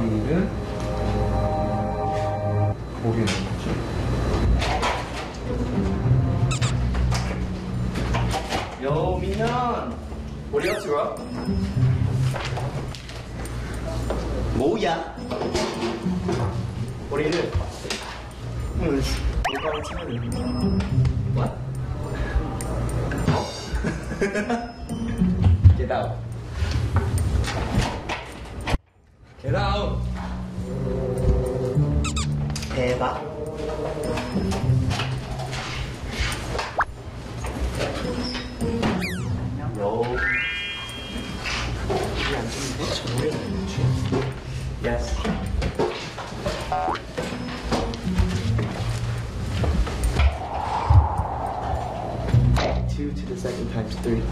고리는 뭐지? Yo, 민현! What are you up to, bro? 뭐야? 우리는 오늘 오빠랑 친구들. What? Get out. Get out! 대박. Yo. Yes. Two to the second times three.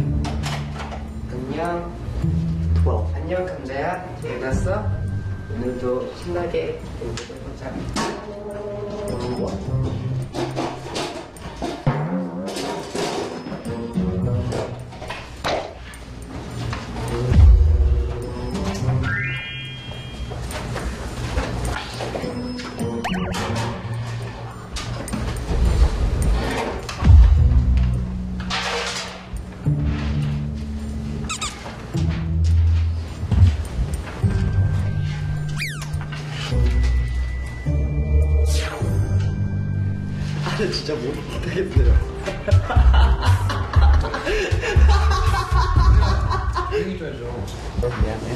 안녕. 12. 안녕 감자야. 잘 잤어? 오늘도 신나게 놀자. 진짜 못하겠어요. 얘기해줘야죠. 미안해.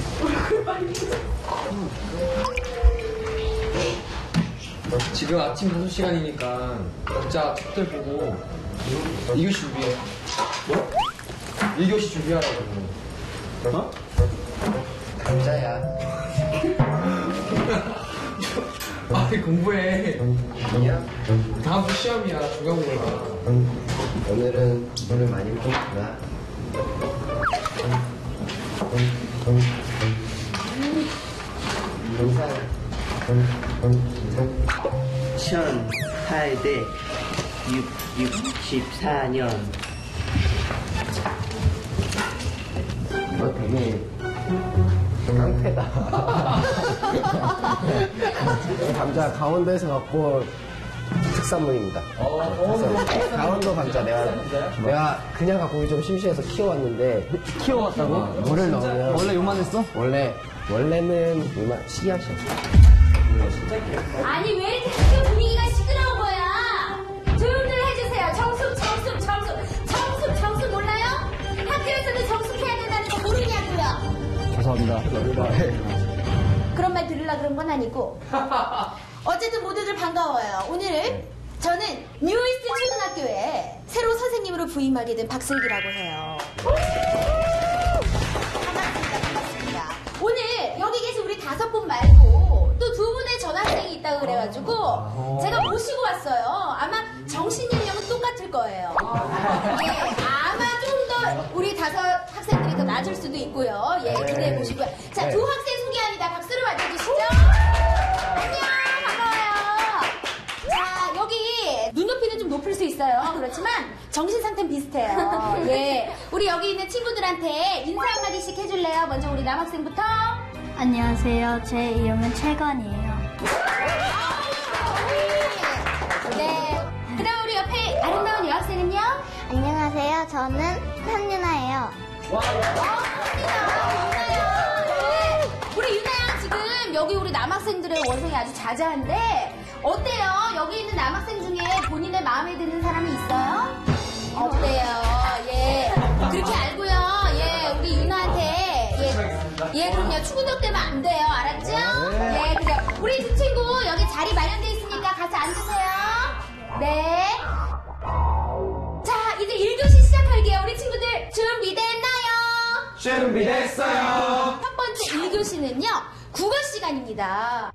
지금 아침 5시간이니까 각자 책들 보고 2교시 준비해. 뭐? 1교시 준비하라고. 어? 감자야. 아니 공부해. 아니야? 다음 주 시험이야. 중간고사. 오늘은 오늘 많이 풀었구나. 인사. 1800 64년. 너 되게 깡패다. 감자 강원도에서 갖고 특산물입니다. 강원도 감자 내가 그냥 갖고 오기 좀 심심해서 키워왔는데 키워왔다고? 물을 넣으면 원래 요만했어? 원래는 요만 시기하셔. 아니 왜 이렇게 학교 분위기가 시끄러운 거야? 조용들 해주세요. 정숙 몰라요? 학교에서도 정숙해야 된다는 거 모르냐고요? 죄송합니다. 그런 말 들으려고 그런 건 아니고 어쨌든 모두들 반가워요. 오늘 저는 뉴이스트 초등학교에 새로 선생님으로 부임하게 된 박슬기라고 해요. 반갑습니다. 오늘 여기 계신 우리 5분 말고 또 2분의 전학생이 있다고 그래가지고 제가 모시고 왔어요. 아마 정신연령은 똑같을 거예요. 예, 아마 좀 더 우리 5 학생들이 더 낮을 수도 있고요. 예, 기대해 보시고요. 자, 2 학생 소개합니다. 박수로 맞아주시죠. 안녕, 반가워요. 자, 여기 눈높이는 좀 높을 수 있어요. 그렇지만 정신 상태는 비슷해요. 예, 우리 여기 있는 친구들한테 인사 한마디씩 해줄래요? 먼저 우리 남학생부터. 안녕하세요. 제 이름은 채건이에요. 네. 그다음 우리 옆에 아름다운 여학생은요? 안녕하세요. 저는 한유나예요. 네. 우리 유나양 지금 여기 우리 남학생들의 원성이 아주 자자한데 어때요? 여기 있는 남학생 중에 본인의 마음에 드는 사람이 있어요? 없대요. 예. 그렇게 알고요. 예, 우리 유나한테 예, 그럼요. 추구덕 되면 안 돼요. 알았죠? 예, 그래요. 우리 두 친구 여기 자리 마련돼 있으니까 가서 앉으세요. 네. 자, 이제 1교시 시작할게요. 우리 친구들 준비됐나요? 준비됐어요. 첫 번째 1교시는요. 국어 시간입니다.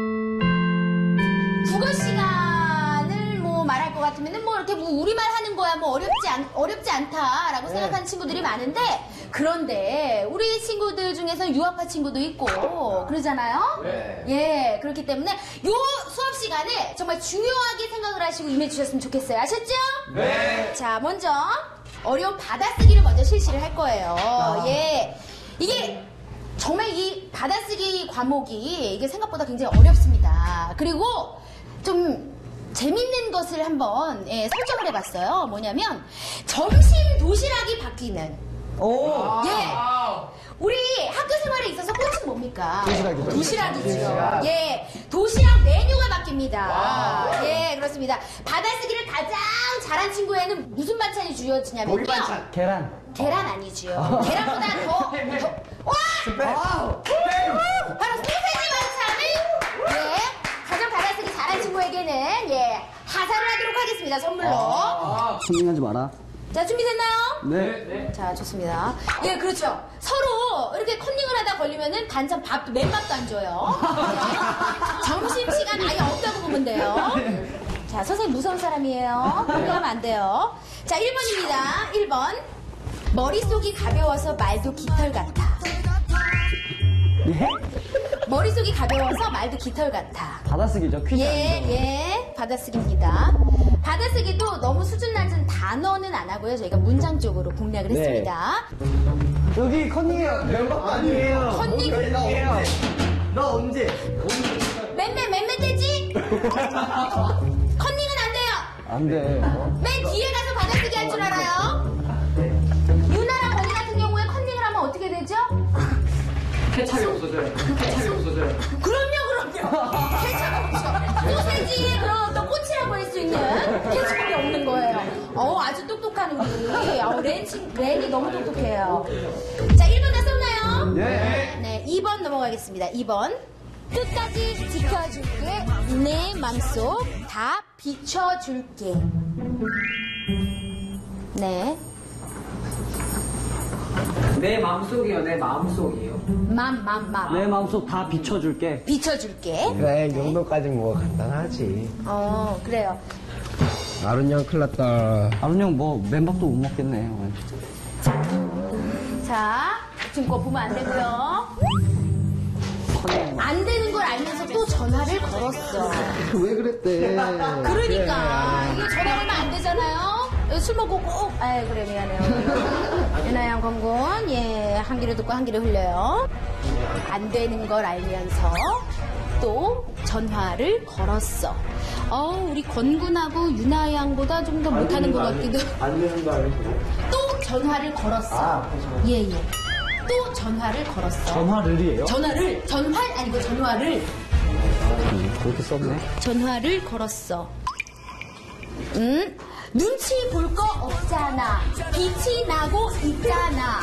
국어 시간을 뭐 말할 것 같으면 뭐 이렇게 뭐 우리말 하는 거야 뭐 어렵지 않다라고 생각하는 친구들이 많은데 그런데 우리 친구들 중에서 유학파 친구도 있고 그러잖아요. 네. 예, 그렇기 때문에 요 수업 시간에 정말 중요하게 생각을 하시고 임해 주셨으면 좋겠어요. 아셨죠? 네. 자, 먼저 어려운 받아쓰기를 먼저 실시를 할 거예요. 예, 이게 정말 이 받아쓰기 과목이 이게 생각보다 굉장히 어렵습니다. 그리고 좀 재밌는 것을 한번 설정을 해봤어요. 뭐냐면 점심 도시락이 바뀌는. 예. 우리 학교 생활에 있어서 꽃은 뭡니까? 도시락이죠. 도시락이죠. 도시락. 예. 도시락 메뉴가 바뀝니다. 예, 그렇습니다. 받아쓰기를 가장 잘한 친구에는 무슨 반찬이 주어지냐면요. 고기 반찬. 계란. 계란 아니지요. 계란보다 와! 바로 소세지 반찬을 가장 받아쓰기 잘한 친구에게는 하사를 하도록 하겠습니다. 선물로. 손님하지 마라. 자, 준비됐나요? 네. 자, 좋습니다. 예, 그렇죠. 서로 이렇게 컨닝을 하다 걸리면은 반찬 밥도 맨밥도 안 줘요. 점심시간 아예 없다고 보면 돼요. 자, 선생님 무서운 사람이에요. 컨닝하면 안 돼요. 자, 1번입니다. 1번. 머릿속이 가벼워서 말도 깃털 같아. 예? 머릿속이 가벼워서 말도 깃털 같아. 받아쓰기죠. 퀴즈. 예, 받아쓰기입니다. 받아쓰기도 너무 수준 낮은 단어는 안 하고요. 저희가 문장 쪽으로 공략을 네. 했습니다. 여기 컨닝이에요. 멤버가 아니에요. 컨닝? 너 언제? 맨 되지? 컨닝은 안 돼요. 안 돼. 맨 뒤에 가서 받아쓰기 할 줄 알아요. 유나랑 건이 같은 경우에 컨닝을 하면 어떻게 되죠? 케찹이 없어져요. 케찹이 없어져요. 그럼요. 케첩 없죠. 소세지에 그럼 또 꽃이라고 할 수 있는 케첩이 없는 거예요. 아주 똑똑한 우리. 렌이 너무 똑똑해요. 자, 1번 다 썼나요? 네, 2번 넘어가겠습니다. 2번. 끝까지 지켜줄게. 내 맘속 다 비춰줄게. 네. 내 마음속이요. 내 마음속이요. 맘. 내 마음속 다 비춰줄게. 비춰줄게. 그래, 이 정도까지 뭐 간단하지. 그래요. 아른 형 큰일 났다. 아론 형 뭐 맨밥도 못 먹겠네. 자, 지금 거 보면 안 되고요. 안 되는 걸 알면서 또 전화를 걸었어. 왜 그랬대? 그러니까 이게 전화 걸면 안 되잖아요. 술 먹고 꼭. 아이, 그래, 미안해요. 유나양 건군, 한 귀를 듣고 한 귀를 흘려요. 안 되는 걸 알면서 또 전화를 걸었어. 우리 건군하고 유나양보다 좀 더 못하는 것 같기도. 안 되는 거 알고. 또 전화를 걸었어. 예. 또 전화를 걸었어. 전화를이에요? 전화 아니고 전화를. 그렇게 썼네. 전화를 걸었어. 눈치 볼 거 없잖아. 빛이 나고 있잖아.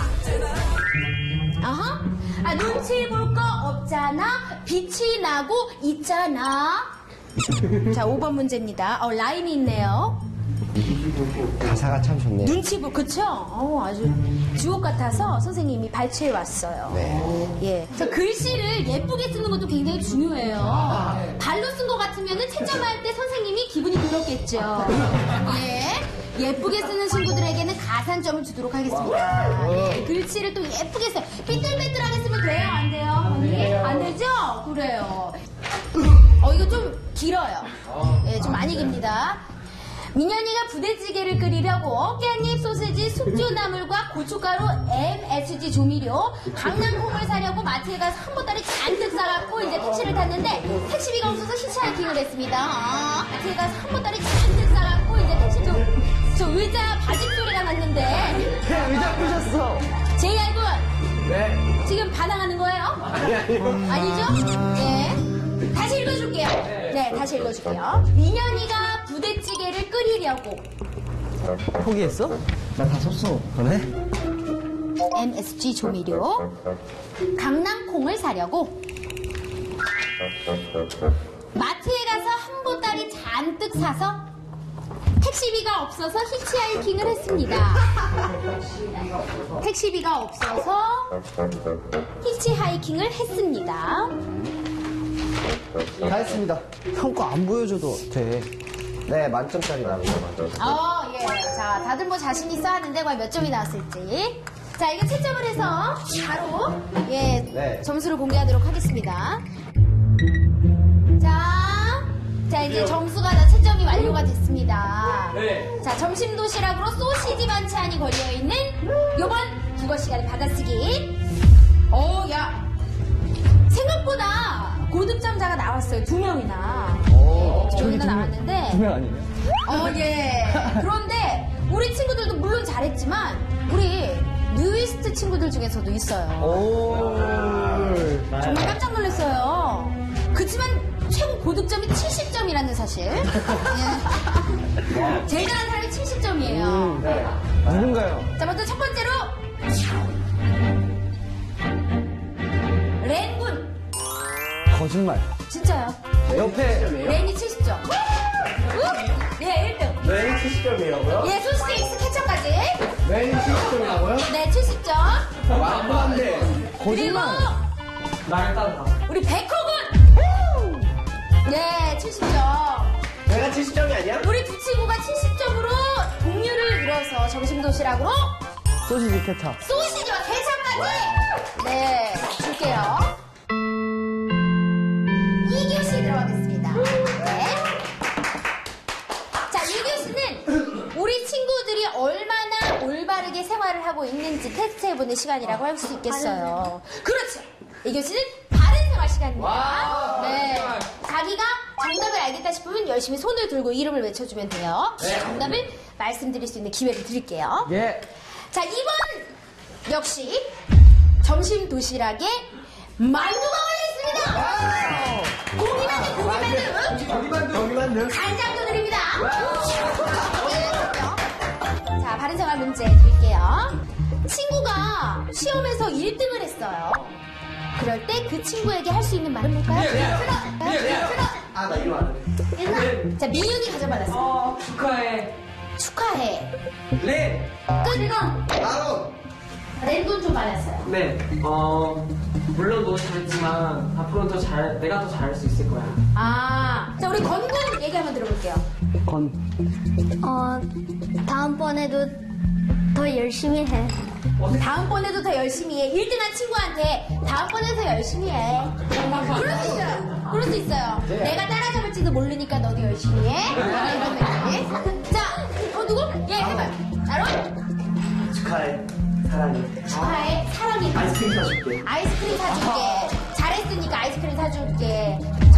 눈치 볼 거 없잖아. 빛이 나고 있잖아. 자, 5번 문제입니다. 라임이 있네요. 가사가 참 좋네요. 눈치 볼, 그쵸? 아주 주옥 같아서 선생님이 발췌해 왔어요. 네. 예. 자, 글씨를 예쁘게 쓰는 것도 굉장히 중요해요. 발로 쓴 것 같으면은 채점할 때 선생님이 기분이 그렇겠죠. 예. 예쁘게 쓰는 친구들에게는 가산점을 주도록 하겠습니다. 예. 글씨를 또 예쁘게 써. 삐뚤빼뚤하게 쓰면 돼요? 안 돼요? 언니? 안 되죠? 그래요. 이거 좀 길어요. 예, 좀 많이 깁니다. 민현이가 부대찌개를 끓이려고 깻잎, 소세지, 숙주나물과 고춧가루, MSG 조미료, 강낭콩을 사려고 마트에 가서 한 보따리 잔뜩 싸갖고 이제 택시를 탔는데 택시비가 없어서 히치하이킹을 했습니다. 마트에 가서 한 보따리 잔뜩 싸갖고 이제 택시 저 의자 바집 소리가 났는데 의자 부셨어. JR군 지금 반항하는 거예요? 아니죠? 네. 다시 읽어줄게요. 네, 다시 읽어줄게요. 민현이가 부대찌개를 끓이려고 포기했어? 나 다 썼어. 그래? MSG 조미료, 강낭콩을 사려고 마트에 가서 한 보따리 잔뜩 사서 택시비가 없어서 히치하이킹을 했습니다. 택시비가 없어서 히치하이킹을 했습니다. 다 했습니다. 형 거 안 보여줘도 돼. 네, 만점짜리 나옵니다, 만점. 예. 자, 다들 뭐 자신 있어 하는데 과연 몇 점이 나왔을지. 자, 이거 채점을 해서 바로 네. 점수를 공개하도록 하겠습니다. 자, 이제 점수가 다 채점이 완료가 됐습니다. 네. 자, 점심 도시락으로 소시지 반찬이 걸려있는 요번 국어 시간에 받아쓰기. 야. 생각보다 고득점자가 나왔어요. 2명이나. 저기 2명이나 나왔는데. 두명 아니에요? 예. 그런데 우리 친구들도 물론 잘했지만 우리 뉴이스트 친구들 중에서도 있어요. 오. 정말 깜짝 놀랐어요. 그치만 최고 고득점이 70점이라는 사실. 예. 제일 잘하는 사람이 70점이에요. 네. 누군가요? 자, 먼저 첫 번째로 렌군. 거짓말. 진짜요. 옆에 렌이 70점. 예, 1등. 왜 70점이라고요? 예, 소스케이스 캐쳐까지. 왜 70점이라고요? 네, 70점. 말도 안 돼. 그리고 나를 따르다. 우리 백호군. 네, 70점. 내가 70점이 아니야? 우리 두 친구가 70점으로 동률을 이뤄서 점심도시락으로 소시지 케찹. 소시지와 케찹까지 네 줄게요. 2교시 들어가겠습니다. 네. 자, 2교시는 우리 친구들이 얼마나 올바르게 생활을 하고 있는지 테스트해보는 시간이라고 할 수 있겠어요. 그렇죠. 2교시는 바른 생활 시간입니다. 네. 자기가 정답을 알겠다 싶으면 열심히 손을 들고 이름을 외쳐주면 돼요. 정답을 말씀드릴 수 있는 기회를 드릴게요. 예. 자, 이번 역시 점심 도시락에 만두가 올려있습니다. 고기만두. 간장도 드립니다. 네, 그럼요. 자, 바른생활 문제 드릴게요. 친구가 시험에서 1등을 했어요. 그럴 때 그 친구에게 할 수 있는 말은 뭘까요? 아, 나 이거 안 해. 윤아. 자, 민윤이 가져받았어. 축하해. 축하해. 렌. 끝. 아론! 렌돈 좀 받았어요. 네. 물론 너 잘했지만 앞으로는 내가 더 잘할 수 있을 거야. 아, 자, 우리 건군 얘기 한번 들어볼게요. 다음번에도 더 열심히 해. 다음번에도 더 열심히 해. 1등한 친구한테 다음번에 더 열심히 해. 그럴 수 있어요. 그럴 수 있어요. 내가 따라잡을지도 모르니까 너도 열심히 해. 이런 느낌. 자, 누구? 예, 해봐요. 아론? 축하해. 사랑해. 축하해. 사랑해. 아이스크림 사줄게. 아이스크림 사줄게. 잘했으니까 아이스크림 사줄게.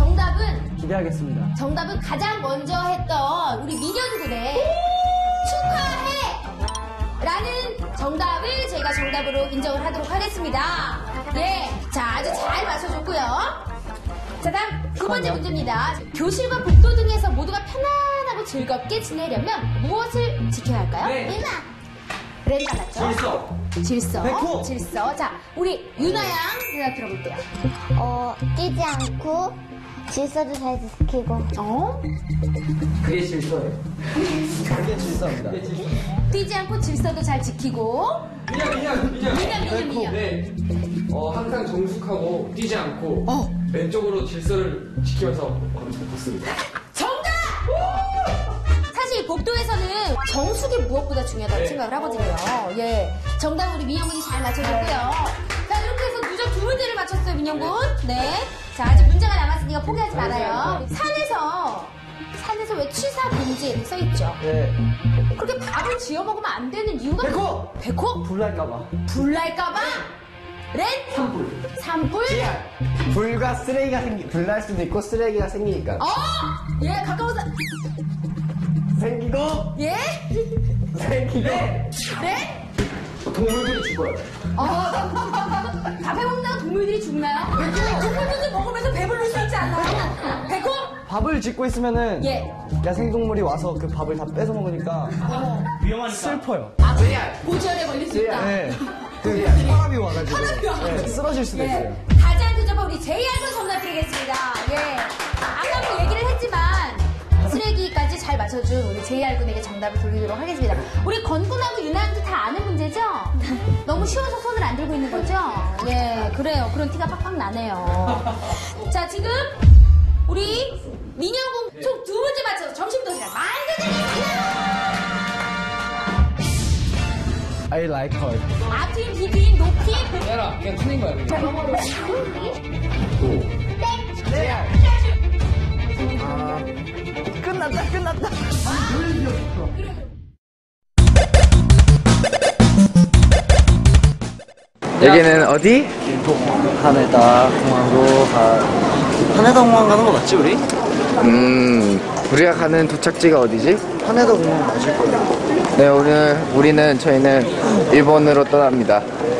정답은 가장 먼저 했던 우리 민현군의 축하해! 라는 정답을 저희가 정답으로 인정을 하도록 하겠습니다. 예. 자, 아주 잘 맞춰줬고요. 자, 다음 두 번째 문제입니다. 교실과 복도 등에서 모두가 편안하고 즐겁게 지내려면 무엇을 지켜야 할까요? 네. 유나! 렌 달랐죠? 질서. 백호. 질서. 자, 우리 유나 양 대답 들어볼게요. 뛰지 않고 질서도 잘 지키고. 그게 질서예요. 그게 질서입니다. 뛰지 않고 질서도 잘 지키고. 민현. 민현. 네. 항상 정숙하고 뛰지 않고 왼쪽으로 질서를 지키면서 걷습니다. 정답! 사실 복도에서는 정숙이 무엇보다 중요하다고 생각을 하거든요. 예. 정답 우리 민영군이 잘 맞춰줬고요. 자, 이렇게 해서 누적 2문제를 맞췄어요, 민영군. 네. 자, 아직 문제가 남았으니까 포기하지 말아요. 산에서 왜 취사 금지 이렇게 써있죠? 네. 그렇게 밥을 지어 먹으면 안 되는 이유가 백호! 백호? 불날까봐. 불날까봐? 렌? 산불? 불과 쓰레기가 불날 수도 있고 쓰레기가 생기니까. 예, 가까워서. 생기고, 예? 생기고. 네? 동물들이 죽어요. 밥해 먹는 동물들이 죽나요? 동물들도 먹으면서 배부를 수 있지 않나요? 백호? 밥을 짓고 있으면은 예. 야생동물이 와서 그 밥을 다 뺏어 먹으니까 위험하니까. 슬퍼요. 고지혈에 걸릴 수 있다. 네. 그 혈압이 와가지고 혈압이 와가지고. 네, 쓰러질 수도 있어요. 예. 가지 않는 점은 우리 제이한테 정답 드리겠습니다. 예. 아까도 얘기를 했지만 쓰레기까지 잘 맞춰준 우리 제이알군에게 정답을 돌리도록 하겠습니다. 우리 건군하고 유나양도 다 아는 문제죠? 너무 쉬워서 손을 안 들고 있는 거죠? 예, 그래요. 그런 티가 팍팍 나네요. 자, 지금 우리 민영군 총 2문제 맞춰서 점심 도시락 만드드립니다. I like her. 앞팀, 뒤팀, 높팀. 얘라, 그냥 틀린 거야, 그냥. 자, 넘어로. 끝났다. 여기는 어디? 하네다 공항으로 하네다 공항 가는 거 맞지 우리? 우리가 가는 도착지가 어디지? 하네다 공항 맞을 거예요. 네, 오늘 저희는 일본으로 떠납니다.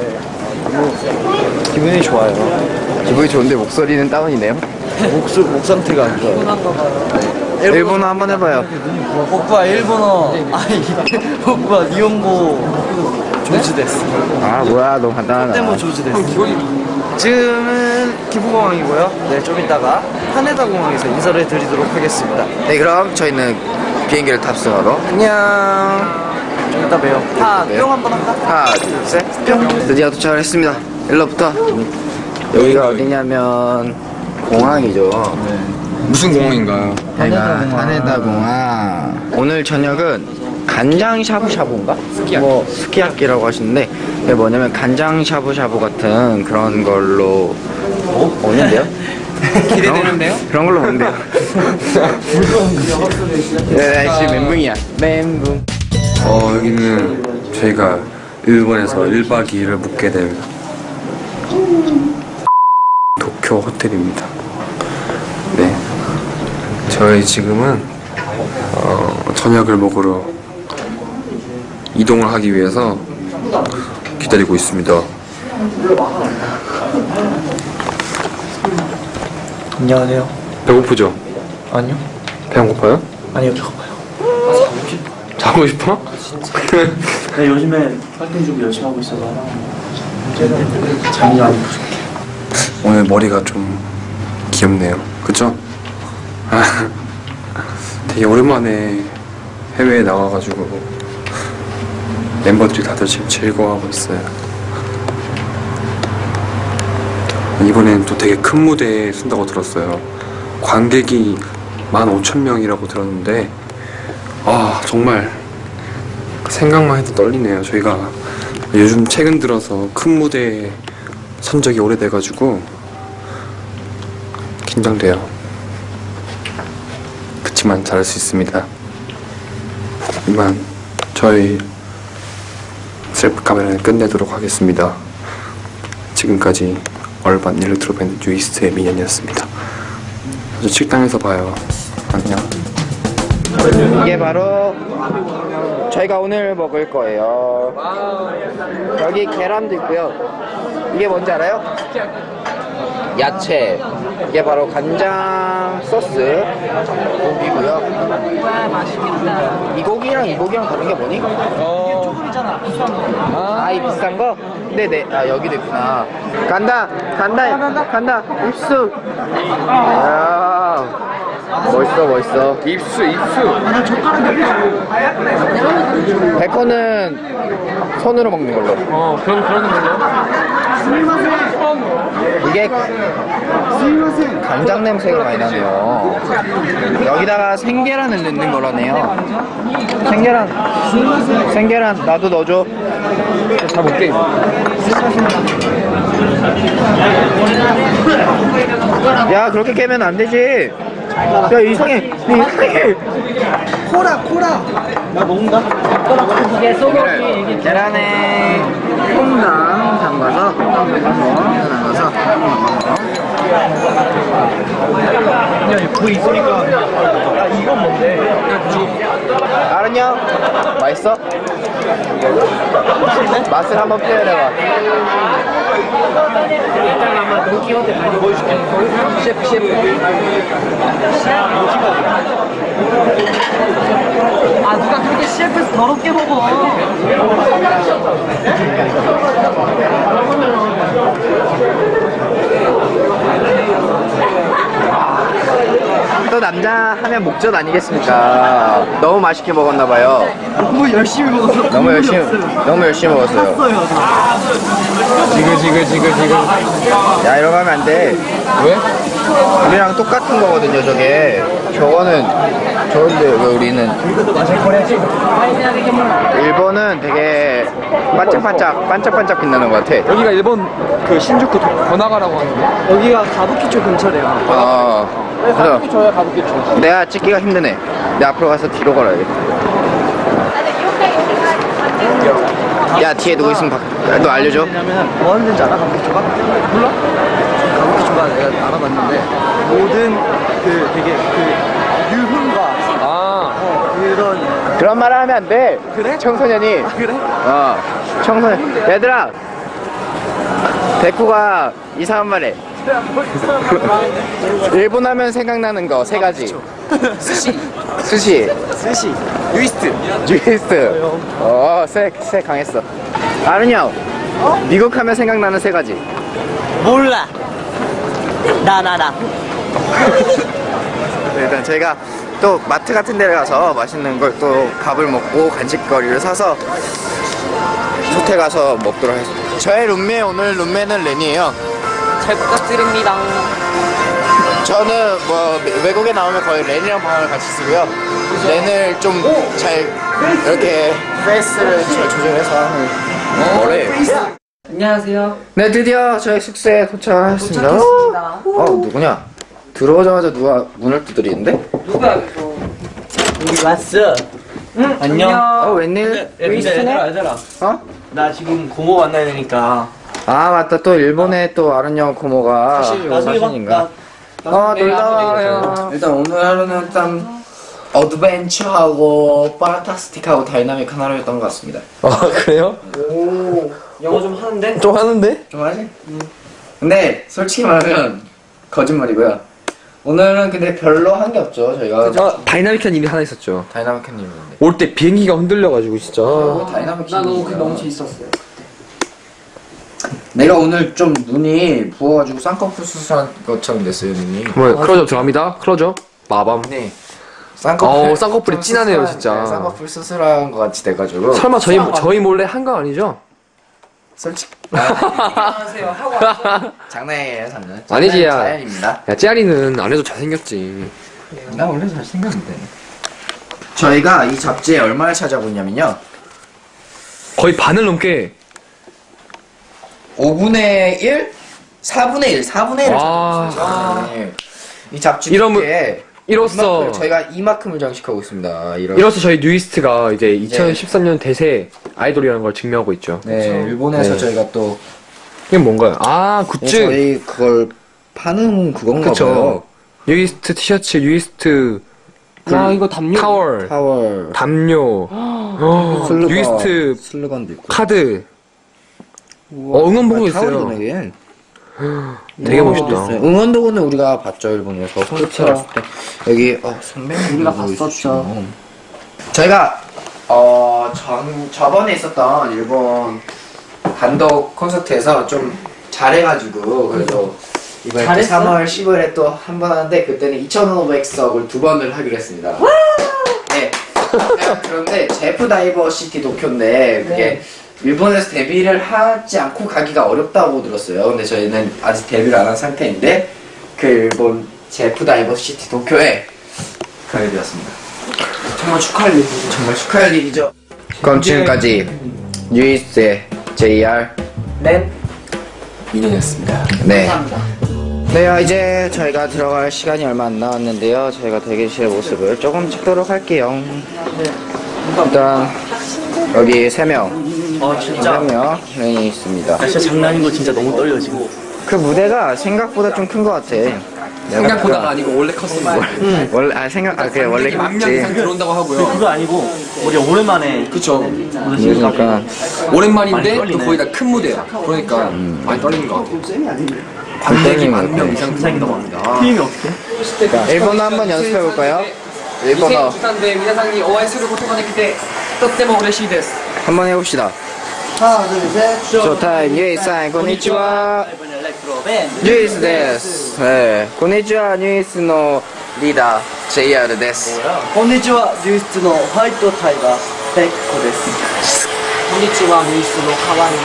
기분이 좋아요. 기분이 좋은데 목소리는 다운이네요. 목 상태가 안 좋아요. 일본어 한번 해봐요. 오빠 일본어 오빠 니혼고 조지데스. 아, 뭐야, 너무 간단하다. 때모 조지데스. 지금은 기부공항이고요. 네, 좀 이따가 하네다 공항에서 인사를 드리도록 하겠습니다. 네, 그럼 저희는 비행기를 탑승하러 안녕. 좀 이따 봬요. 뿅 한번 할까? 하나, 둘, 셋, 뿅. 드디어 도착을 했습니다. 일로부터. 여기가 어디냐면 공항이죠. 무슨 공항인가요? 여기가 하네다 공항. 오늘 저녁은 간장 샤브샤브인가? 뭐 스키야키라고 하시는데 이게 뭐냐면 간장 샤브샤브 같은 그런 걸로 오는데요. 기대되는데요? 그런 걸로 오는데요. 네, 지금 멘붕이야. 멘붕. 여기는 저희가 일본에서 1박 2일을 묵게 될 도쿄 호텔입니다. 네. 저희 지금은 저녁을 먹으러 이동을 하기 위해서 기다리고 있습니다. 안녕하세요. 배고프죠? 아니요. 배 안 고파요? 아니요, 잠깐만요. 자고 싶어? 네, 요즘에 활동 좀 열심히 하고 있어서 잠이 많이 부족해. 오늘 머리가 좀 귀엽네요. 그쵸? 되게 오랜만에 해외에 나와가지고 멤버들이 다들 지금 즐거워하고 있어요. 이번엔 또 되게 큰 무대에 쓴다고 들었어요. 관객이 15,000명이라고 들었는데 정말 생각만 해도 떨리네요. 저희가 요즘 최근 들어서 큰 무대에 선 적이 오래돼가지고 긴장돼요. 그치만 잘할 수 있습니다. 이만 저희 셀프 카메라는 끝내도록 하겠습니다. 지금까지 얼반 일렉트로밴드 뉴이스트의 민현이었습니다. 저 식당에서 봐요. 안녕. 이게 바로 저희가 오늘 먹을 거예요. 여기 계란도 있고요. 이게 뭔지 알아요? 야채. 이게 바로 간장 소스 고기고요. 이 고기랑 이 고기랑 다른 게 뭐니? 이 비싼 거? 네네. 여기도 있구나. 간다. 입수. 야. 멋있어. 입수. 베컨은 손으로 먹는 걸로. 그런 걸로. 이게 간장 냄새가 많이 나네요. 여기다가 생계란을 넣는 거라네요. 생계란 나도 넣어줘. 다 먹게. 야, 그렇게 깨면 안 되지. 야, 이상해. 코라. 나 먹는다. 계란에 콩당 담가서 뭐 있으니까. 이건 뭔데? 알았냐? 맛있어? 맛을 한번 표현해봐. 일단 아마 돈키호테 많이 보여줄게. 셰프. 누가 그렇게 셰프에서 더럽게 먹어. 또 남자 하면 목젖 아니겠습니까? 너무 맛있게 먹었나봐요. 너무 열심히 먹었어. 너무 열심히 먹었어요. 지글. 야, 이러고 하면 안 돼. 왜? 우리랑 똑같은 거거든요, 저게. 저건데 왜 우리는. 일본은 되게 반짝반짝 빛나는 것 같아. 여기가 일본 그 신주쿠 번화가라고 하는데. 여기가 가부키초 근처래요. 그래서 저야 가보겠죠. 내가 찍기가 힘드네. 내 앞으로 가서 뒤로 걸어야겠다. 야 뒤에 누구 있으면 너 알려줘. 왜냐면 뭐 하는 데인지 알아? 가부키초가? 몰라? 가부키초가 내가 알아봤는데 모든 그 되게 그 유흥과 그런 그런 말 하면 안 돼. 그래? 청소년이. 그래? 청소년. 얘들아. 백호가 이상한 말해. 일본 하면 생각나는 거 세 가지. 스시. 스시 유이스트. 세 강했어. 아는이 형. 미국 하면 생각나는 세 가지. 몰라 나나나 일단 저희가 또 마트 같은 데 가서 맛있는 걸 또 밥을 먹고 간식거리를 사서 호텔 가서 먹도록 하겠습니다. 저의 오늘 룸메는 렌이에요. 잘 부탁드립니다. 저는 뭐 외국에 나오면 거의 렌이랑 방을 같이 쓰고요. 렌을 좀 잘 이렇게 페이스를 잘 조절해서 하는 뭐래. 안녕하세요. 네, 드디어 저희 숙소에 도착했습니다. 도착했습니다. 누구냐? 들어오자마자 누가 문을 두드리는데? 누구야 이거? 우리 왔어. 응 안녕. 웬일? 얘들아 어? 나 지금 고모 만나야 되니까 아 맞다, 또 일본에 또 아는 형 고모가 사신인가? 놀다 와요. 일단 오늘 하루는 일단 어드벤처하고 파란타스틱하고 다이나믹한 하루였던 것 같습니다. 아 그래요? 오, 영어 좀 하는데? 좀 하는데? 좀 하지? 근데 솔직히 말하면 거짓말이고요. 오늘은 근데 별로 한 게 없죠. 저희가 다이나믹한 일이 하나 있었죠. 다이나믹한 일인데. 올 때 비행기가 흔들려가지고 진짜. 다이나믹한 나 너무 일이야. 너무 재밌었어요. 내가 오늘 좀 눈이 부어가지고 쌍꺼풀 수술한 것처럼 됐어요, 눈이. 뭐 클로즈업 들어갑니다. 클로즈업 마밤. 네. 쌍꺼풀. 쌍꺼풀이 진하네요, 진짜. 네, 쌍꺼풀 수술한 것 같이 돼가지고. 설마 저희 몰래 한 거 아니죠? 솔직히. 안녕하세요. 하고 왔어요. 장난이에요, 장난. 아니지, 야. 자연입니다. 야 찌아리는 안 해도 잘생겼지. 나 원래 잘생겼는데. 저희가 이 잡지에 얼마를 찾아보고 있냐면요. 거의 반을 넘게. 5분의 1? 4분의 1, 4분의 1을 와. 찾아봤어요. 이 잡지 이러면- 두께에 이로써 저희가 이만큼을 장식하고 있습니다. 이로써 저희 뉴이스트가 이제 2013년 대세 아이돌이라는 걸 증명하고 있죠. 네, 일본에서 네. 저희가 또 이게 뭔가요? 아 굿즈. 저희 그걸 파는 그건가 그쵸. 봐요. 뉴이스트 티셔츠, 뉴이스트 와 이거 담요. 타월, 타월, 담요, 뉴이스트 슬로건도 있고. 카드. 응원봉도 있어요. 타월이네, 되게 멋있다. 응원도구는 우리가 봤죠, 일본에서. 콘서트 갔을 때. 여기 선배님 우리가 봤었죠. 저희가 저번에 있었던 일본 단독 콘서트에서 좀 잘해가지고 그래도 이번에 또 잘했어? 3월 10월에 또 한 번 하는데 그때는 2,500석을 2번을 하기로 했습니다. 네. 그런데 제프 다이버 시티 도쿄인데 그게 일본에서 데뷔를 하지 않고 가기가 어렵다고 들었어요. 근데 저희는 아직 데뷔를 안 한 상태인데 그 일본 제프 다이버 시티 도쿄에 가게 되었습니다. 정말 축하할 일이죠. 정말 축하할 일이죠. 그럼 지금까지 뉴이스트의 JR 네. 민현이었습니다. 네. 감사합니다. 네, 이제 저희가 들어갈 시간이 얼마 안 남았는데요. 저희가 대기실의 모습을 조금 찍도록 할게요. 일단 여기 3명, 진짜 3명 이 있습니다. 진짜 장난인 거 진짜 너무 떨려 지금. 그 무대가 생각보다 좀 큰 것 같아. 생각보다가 아니고 원래 컸습니다. 원래 그래 원래 만 명 컸지. 이상 들어온다고 하고요. 그거 아니고 우리 오랜만에 그쵸. 그러니까 오랜만인데 많이 또 떨리네. 거의 다 큰 무대야. 그러니까 많이 떨리는 것 같아요. 관객이 만 명 이상 들어온다고 합니다. 팀이 어떻게? 일본어 한번 연습해 볼까요? 일본어 2013年皆さんにお会いすることができてとっても嬉しいです 한번 해봅시다. 하나 둘셋 쇼타임 유이산 고니치와 뉴이스 데스. 네, 고니치와 뉴이스의 리더 JR 데스. こんにちはニュースのホワイトタイガーペッコです konnichiwa ニュースの川に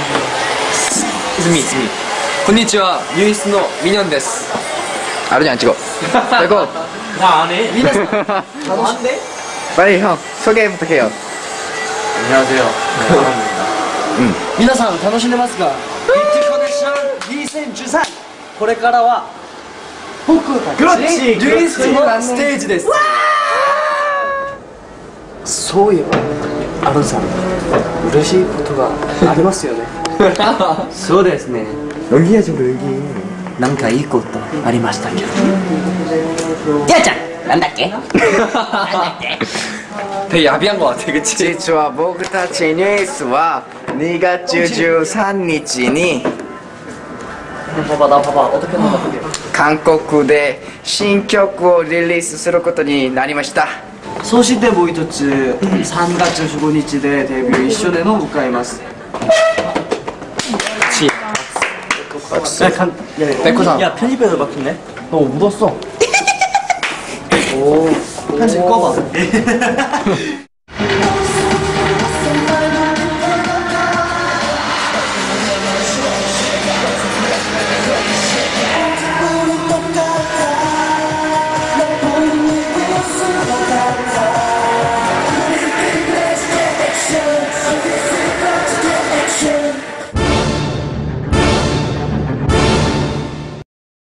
이즈미. konnichiwa, 뉴이스의 민현 데스. 아르지 안 찍어. 되고 나 안해 안돼? 빨리 형 소개 부탁해요. 안녕하세요皆さん楽しんでますかビッグコネクション2013これからは僕たちニュースのステージですそういえばあるさん嬉しいことがありますよねそうですね 여기야 저 여기 なんかいいことありましたけどやちゃんなんだっけなんだっけ 되게 야비한 것 같아, 그치? 実は僕たちニュースは2月13日に 봐봐 나 봐봐 어떻게 나가 그게 韓国で新曲をリリースすることになりました。 そしてもう一つ3月15日でデビュー1周年を迎えます 그치. 백호상 야 편집해서 바뀌네 너 묻었어 오 편집 꺼봐